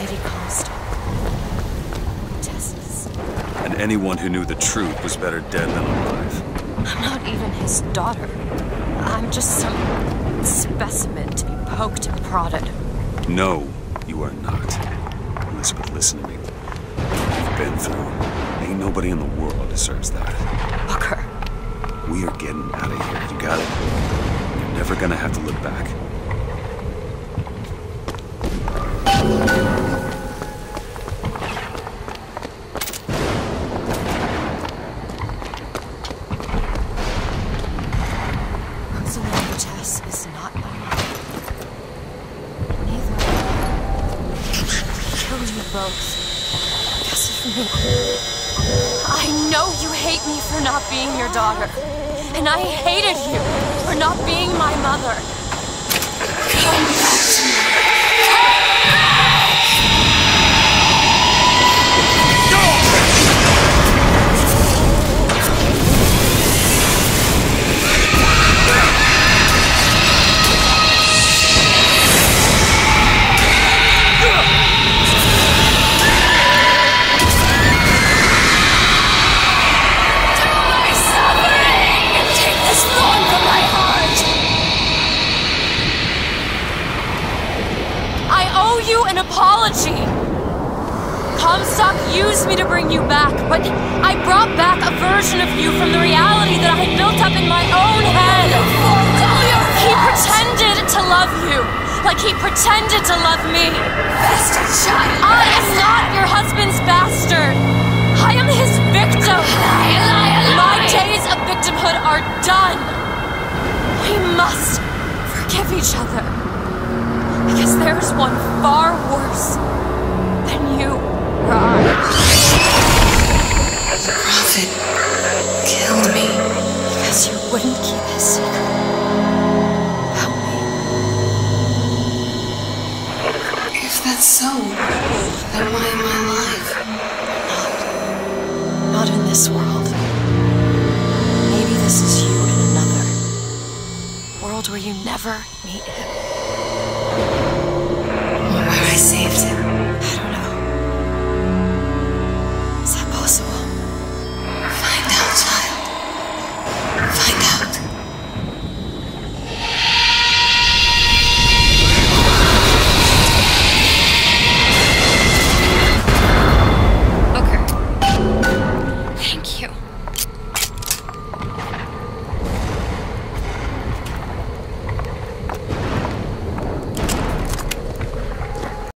Lady Comstock. Tess's. And anyone who knew the truth was better dead than alive. I'm not even his daughter. I'm just some specimen to be poked and prodded. No, you are not. Elizabeth, listen to me. You've been through. Ain't nobody in the world deserves that. Booker. We are getting out of here. You got it? You're never gonna have to look back. Rosalind Tess is not my mother. Neither. Kill you both. Guess for me. I know you hate me for not being your daughter. And I hated you for not being my mother. Come back to me. An apology. Comstock used me to bring you back, but I brought back a version of you from the reality that I had built up in my own head. He pretended to love you, like he pretended to love me. Bastard child! I am not your husband's bastard. I am his victim. My days of victimhood are done. We must forgive each other. Because there's one far worse than you or I. Prophet killed me. Because you wouldn't keep his secret. Help me. If that's so, then why am I alive? Not in this world. Maybe this is you in another. World where you never meet him. Where I saved him.